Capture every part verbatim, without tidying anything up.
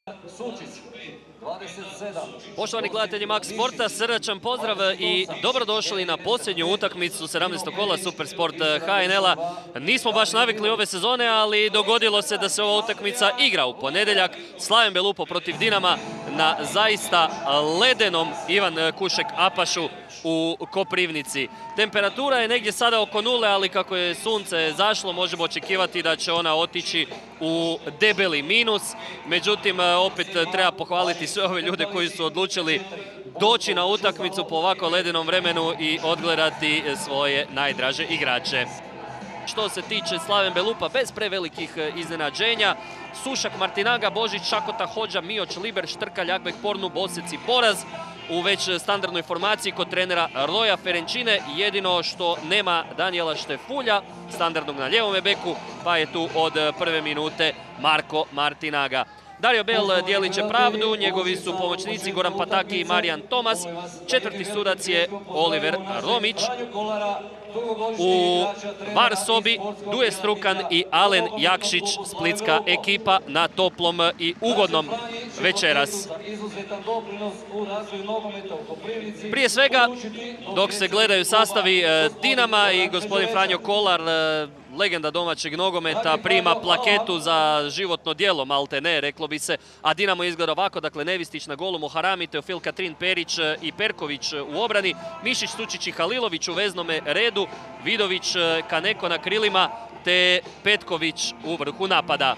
Poštovani gledatelji Max Sporta, srdačan pozdrav i dobrodošli na posljednju utakmicu sedamnaestog kola Supersport H N L-a. Nismo baš navikli ove sezone, ali dogodilo se da se ova utakmica igra u ponedjeljak. Slaven Belupo protiv Dinama na zaista ledenom Ivan Kušek Apašu u Koprivnici. Temperatura je negdje sada oko nule, ali kako je sunce zašlo, možemo očekivati da će ona otići u debeli minus. Međutim, opet treba pohvaliti sve ove ljude koji su odlučili doći na utakmicu po ovako ledenom vremenu i odgledati svoje najdraže igrače. Što se tiče Slaven Belupa, bez prevelikih iznenađenja, Sušak, Martinaga, Božić, Šakota, Hođa, Mioć, Liber, Štrkalj, Akbek, Pornu, Bosec i Poraz. U već standardnoj formaciji kod trenera Roja Ferenčine, jedino što nema Danijela Štefulja, standardnog na ljevome beku, pa je tu od prve minute Marko Martinaga. Dario Bel dijelit će pravdu, njegovi su pomoćnici Goran Pataki i Marijan Tomas, četvrti sudac je Oliver Romić. U var sobi Duje Strukan i Alen Jakšić, splitska ekipa na toplom i ugodnom večeras. Prije svega, dok se gledaju sastavi Dinama i gospodin Franjo Kolar, legenda domaćeg nogometa, prima plaketu za životno djelo, malte ne, reklo bi se, a Dinamo izgleda ovako, dakle Nevistić na golu, Moharami, Teofil Katrin, Perić i Perković u obrani, Mišić, Sučić i Halilović u veznome redu, Vidović, Kaneko na krilima, te Petković u vrhu napada.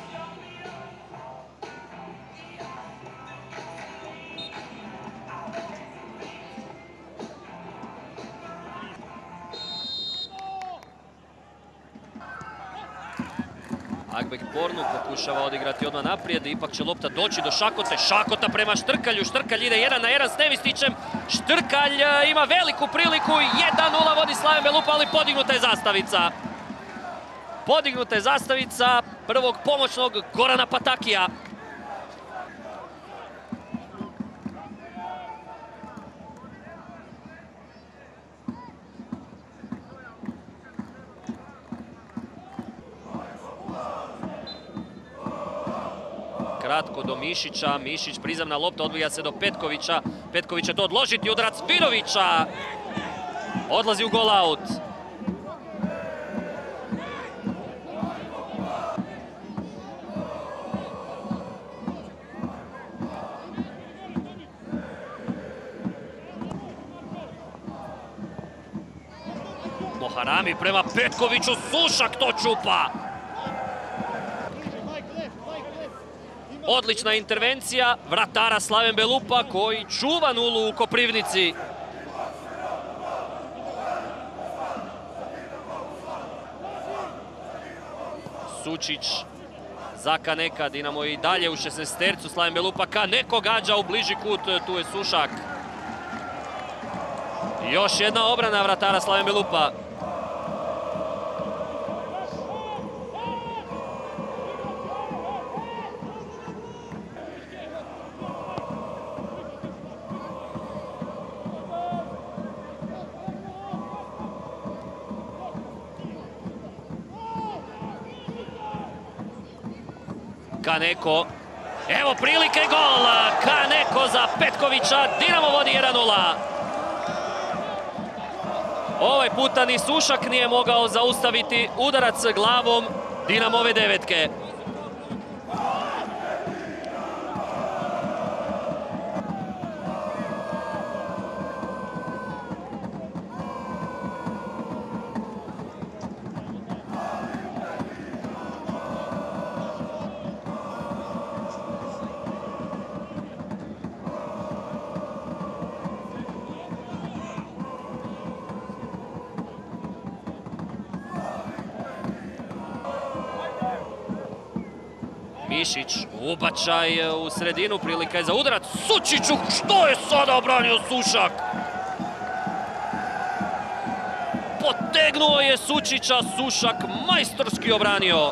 Akbek Pornu pokušava odigrati odmah naprijed, ipak će lopta doći do Šakote, Šakota prema Štrkalju, Štrkalj ide jedan na jedan s Nevistićem, Štrkalj ima veliku priliku, jedan nula vodi Slaven Belupa, ali podignuta je zastavica. Podignuta je zastavica prvog pomoćnog Gorana Patakija. Kratko do Mišića, Mišić prizemna lopta, odvija se do Petkovića, Petković će to odložiti, udarac Vidovića, odlazi u gol out. Moharami prema Petkoviću, Sušak to čupa. Odlična intervencija vratara Slaven Belupa koji čuva nulu u Koprivnici. Sučić za Kaneka, Dinamo i dalje u šesnaestercu, Slaven Belupa Kaneko gađa u bliži kut, tu je Sušak. Još jedna obrana vratara Slaven Belupa. Kaneko, evo prilike, gol, Kaneko za Petkovića, Dinamo vodi jedan nula. Ovaj puta ni Sušak nije mogao zaustaviti udarac glavom Dinamove devetke. Mišić, ubačaj u sredinu, prilika je za udarac. Sučiću, što je sada obranio Sušak? Potegnuo je Sučića, Sušak majstorski obranio.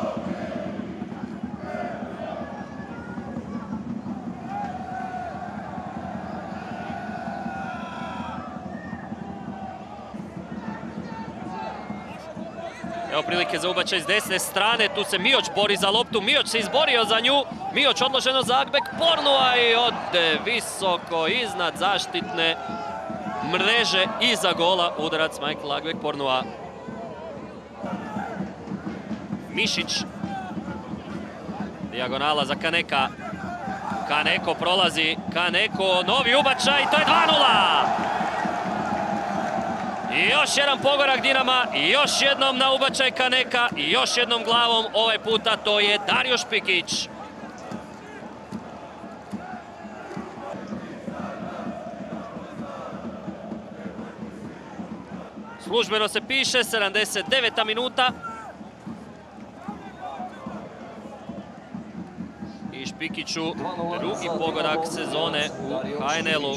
Evo prilike prilike za ubačaj s desne strane. Tu se Mioć bori za loptu. Mioć se izborio za nju. Mioć odloženo za Agbegbpornua i ode visoko iznad zaštitne mreže iza gola. Udarac Michaela Agbegbpornua. Mišić. Dijagonala za Kaneka. Kaneko prolazi. Kaneko, novi ubačaj. To je dva nula. I još jedan pogorak Dinama, i još jednom na ubačaj Kaneka, i još jednom glavom, ovaj puta to je Dario Špikić. Službeno se piše, sedamdeset deveta minuta. I Špikiću drugi pogodak sezone u H N L-u.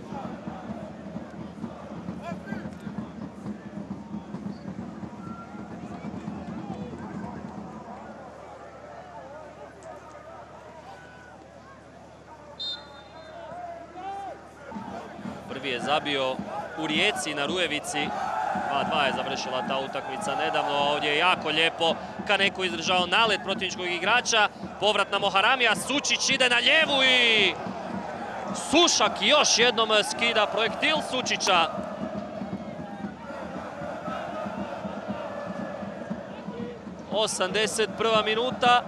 Prvi je zabio u Rijeci na Rujevici. dva dva je završila ta utakmica nedavno. Ovdje je jako lijepo Kaneko izdržao nalet protivničkog igrača. Povrat na Moharamija. Sučić ide na lijevu i Sušak još jednom skida projektil Sučića. osamdeset prva minuta.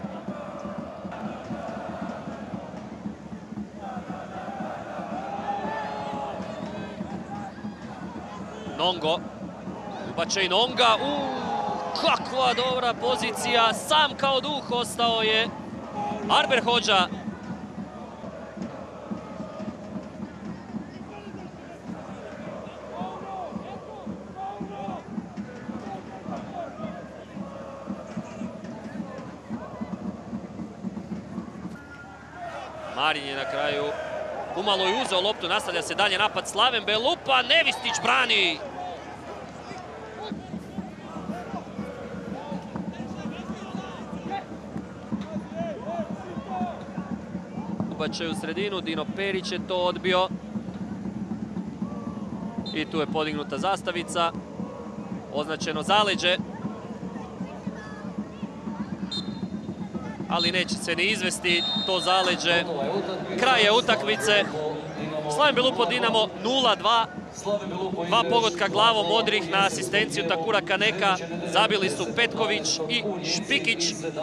Nongo, ubačaj Nonga, uuu, kakva dobra pozicija, sam kao duh ostao je Arber Hodža. Marin je na kraju umalo je uzeo loptu, nastavlja se dalje napad Slaven Belupa, Nevistić brani. Ubačaj u sredinu, Dino Perić je to odbio. I tu je podignuta zastavica, označeno zaleđe. Ali neće se ni izvesti to zaleđe. Kraj je utakmice. Slaven Belupo Dinamo nula dva. Dva pogotka glavom Modrih na asistenciju Takura Kaneka. Zabili su Petković i Špikić.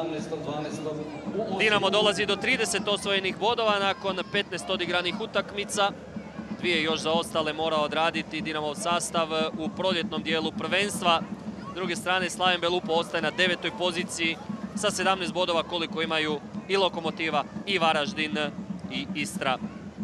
Dinamo dolazi do trideset osvojenih bodova nakon petnaest odigranih utakmica. Dvije još zaostale mora odraditi Dinamov sastav u proljetnom dijelu prvenstva. S druge strane Slaven Belupo ostaje na devetoj poziciji sa sedamnaest bodova koliko imaju i Lokomotiva i Varaždin i Istra.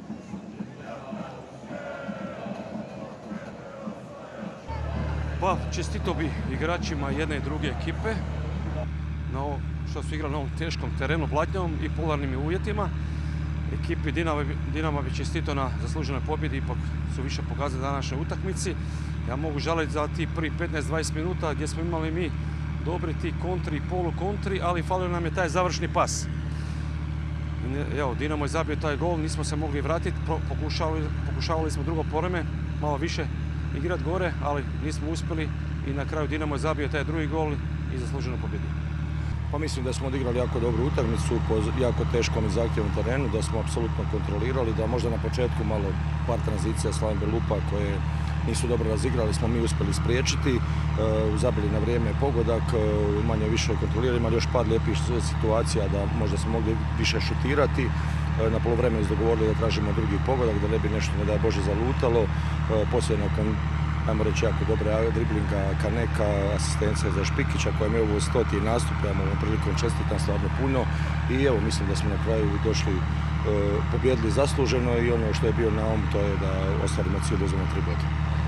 Pa, čestito bi igračima jedne i druge ekipe na ovo što su igrali na ovom teškom terenu, blatnjavom i polarnim uvjetima. Ekipi Dinama bi čestito na zasluženoj pobjedi, ipak su više pokazali na našoj utakmici. Ja mogu žaliti za ti prvi petnaest dvadeset minuta gdje smo imali mi dobri ti kontri i polukontri, ali falio nam je taj završni pas. Evo, Dinamo je zabio taj gol, nismo se mogli vratiti, pokušavali, pokušavali smo drugo poreme, malo više igrati gore, ali nismo uspjeli i na kraju Dinamo je zabio taj drugi gol i zasluženo pobjedu. Pa mislim da smo odigrali jako dobru utakmicu po jako teškom i zahtjevnom terenu, da smo apsolutno kontrolirali, da možda na početku malo par tranzicija Slaven Belupa koje nisu dobro razigrali, smo mi uspjeli spriječiti, zabili na vrijeme pogodak, manje više kontrolirali, imali još par lijepih situacija da možda smo mogli više šutirati. Na polovremenu izdogovorili da tražimo drugi pogodak, da ne bi nešto, ne daj Bože, zalutalo. Poslije nakon, ajmo reći, jako dobre driblinga Kaneka, asistencija za Špikića koja je ovo stoti nastup, ja mu ovom prilikom čestitam stvarno puno i evo, mislim da smo na kraju došli, pobjedili zasluženo i ono što je bio na ovom to je da ostvarimo cilj, uzmemo tri boda.